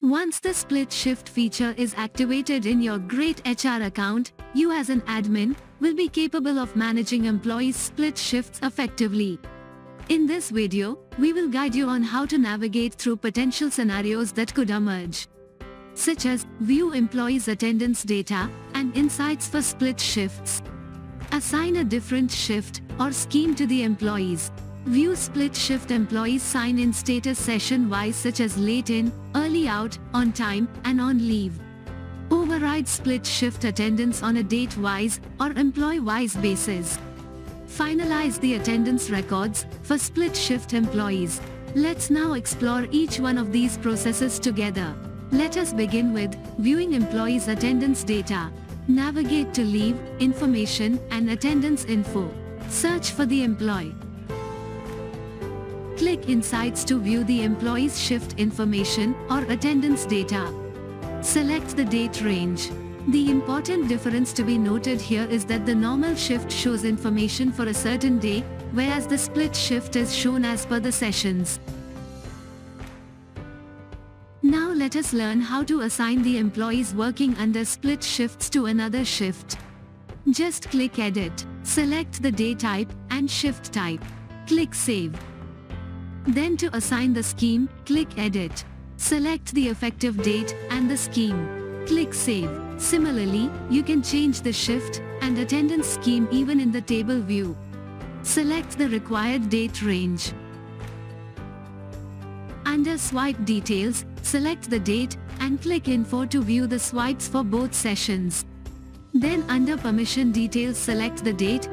Once the split shift feature is activated in your greytHR account, you as an admin will be capable of managing employees' split shifts effectively. In this video, we will guide you on how to navigate through potential scenarios that could emerge, such as view employees' attendance data and insights for split shifts, assign a different shift or scheme to the employees, view split shift employees' sign-in status session-wise such as late in, early out, on time, and on leave, override split shift attendance on a date-wise or employee-wise basis, finalize the attendance records for split shift employees. Let's now explore each one of these processes together. Let us begin with viewing employees' attendance data. Navigate to leave, information, and attendance info. Search for the employee. Click Insights to view the employee's shift information or attendance data. Select the date range. The important difference to be noted here is that the normal shift shows information for a certain day, whereas the split shift is shown as per the sessions. Now let us learn how to assign the employees working under split shifts to another shift. Just click Edit, select the day type and shift type. Click Save. Then to assign the scheme, click Edit. Select the effective date and the scheme. Click Save. Similarly, you can change the shift and attendance scheme even in the table view. Select the required date range. Under Swipe Details, select the date and click Info to view the swipes for both sessions. Then under Permission Details, select the date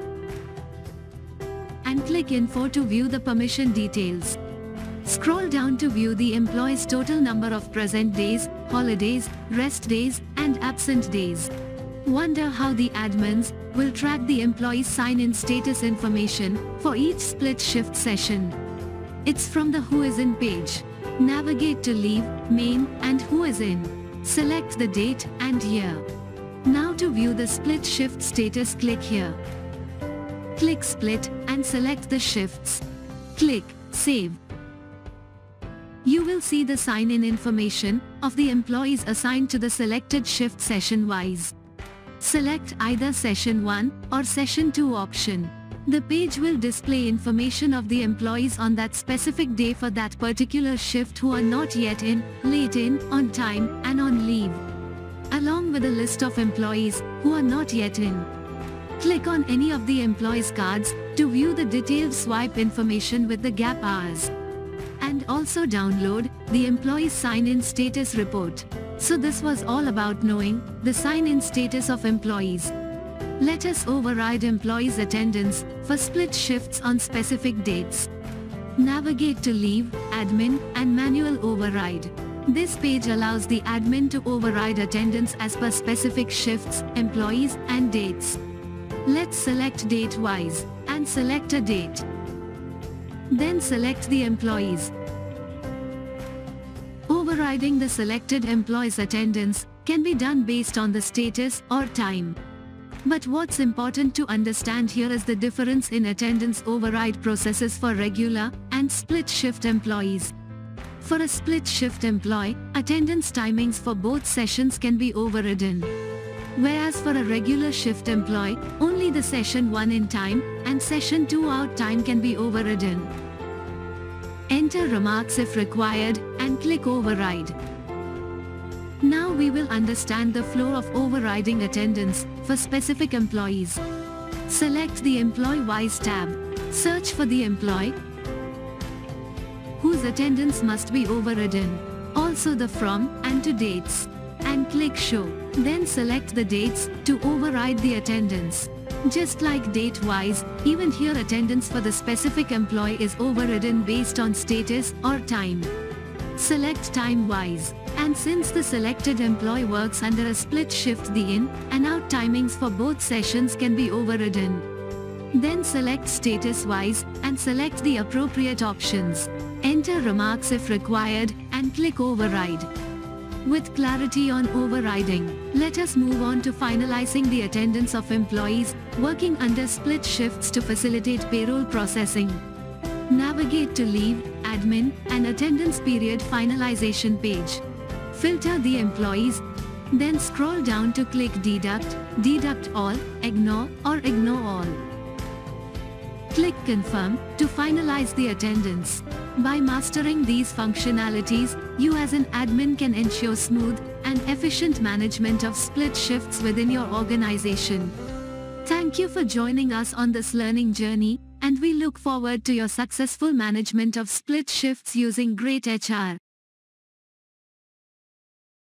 and click Info to view the permission details. Scroll down to view the employee's total number of present days, holidays, rest days, and absent days. Wonder how the admins will track the employee's sign-in status information for each split shift session. It's from the Who is in page. Navigate to Leave, Main, and Who is in. Select the date and year. Now to view the split shift status, click here. Click Split and select the shifts. Click Save. You will see the sign-in information of the employees assigned to the selected shift session-wise. Select either Session 1 or Session 2 option. The page will display information of the employees on that specific day for that particular shift who are not yet in, late in, on time, and on leave, along with a list of employees who are not yet in. Click on any of the employees' cards to view the detailed swipe information with the gap hours. And also download the employee's sign-in status report. So this was all about knowing the sign-in status of employees. Let us override employees' attendance for split shifts on specific dates. Navigate to Leave, Admin, and Manual Override. This page allows the admin to override attendance as per specific shifts, employees, and dates. Let's select date-wise and select a date. Then select the employees. Overriding the selected employee's attendance can be done based on the status or time. But what's important to understand here is the difference in attendance override processes for regular and split shift employees. For a split shift employee, attendance timings for both sessions can be overridden. Whereas for a regular shift employee, only the Session 1 in time and Session 2 out time can be overridden. Enter remarks if required and click Override. Now we will understand the flow of overriding attendance for specific employees. Select the Employee-wise tab. Search for the employee whose attendance must be overridden. Also the from and to dates. And click Show. Then select the dates to override the attendance. Just like date-wise, even here attendance for the specific employee is overridden based on status or time. Select time-wise. And since the selected employee works under a split shift, the in and out timings for both sessions can be overridden. Then select status-wise and select the appropriate options. Enter remarks if required and click Override. With clarity on overriding, let us move on to finalizing the attendance of employees working under split shifts to facilitate payroll processing. Navigate to Leave, Admin, and Attendance Period Finalization page. Filter the employees. Then scroll down to click Deduct, Deduct All, Ignore or Ignore All. Click Confirm to finalize the attendance. By mastering these functionalities, you as an admin can ensure smooth and efficient management of split shifts within your organization. Thank you for joining us on this learning journey, and we look forward to your successful management of split shifts using greytHR.